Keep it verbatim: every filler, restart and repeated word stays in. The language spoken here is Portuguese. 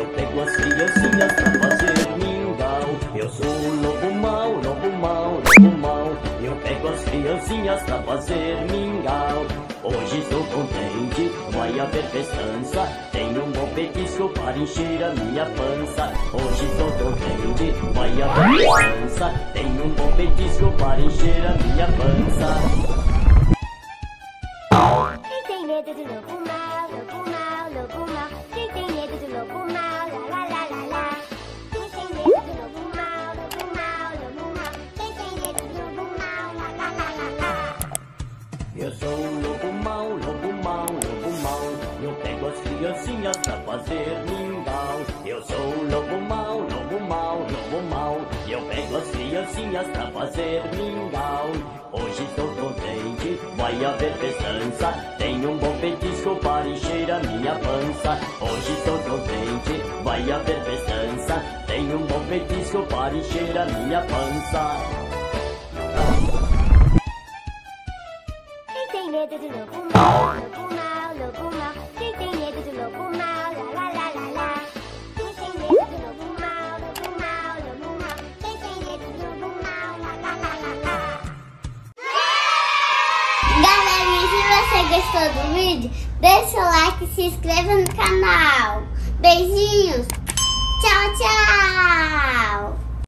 pego as criancinhas pra fazer mingau. Eu sou o lobo mau, lobo mau, lobo mau. Eu pego as criancinhas pra fazer mingau. Hoje estou contente, vai haver festança. Tenho um bom petisco para encher a minha pança. Hoje estou contente, vai haver festança. Tenho um bom petisco para encher a minha pança. Quem tem medo do lobo mau, lobo mau, lobo mau? Quem tem medo do lobo mau, lá, lá, lá, lá, lá. Quem tem medo do lobo mau, lobo mau, lobo mau? Quem tem medo do lobo mau, lá, lá, lá, lá, lá. Eu sou o lobo mau, lobo mau, lobo mau. Eu pego as criancinhas pra fazer mingau. Eu sou o lobo mau, lobo mau, lobo mau. Eu pego as criancinhas pra fazer mingau. Hoje estou contente, vai haver festança. Tenho um bom petisco para encher a minha pança. Hoje estou contente, vai haver festança. Tenho um bom petisco para encher a minha pança. Quem tem medo do lobo mau, lobo mau, lobo mau? Quem tem medo do lobo mau, lá, lá, lá, lá, lá. Quem tem medo do lobo mau, lobo mau, lobo mau? Quem tem medo do lobo mau, lá, lá, lá, lá, lá. Galerinha, se você gostou do vídeo, deixa o like e se inscreva no canal. Beijinhos!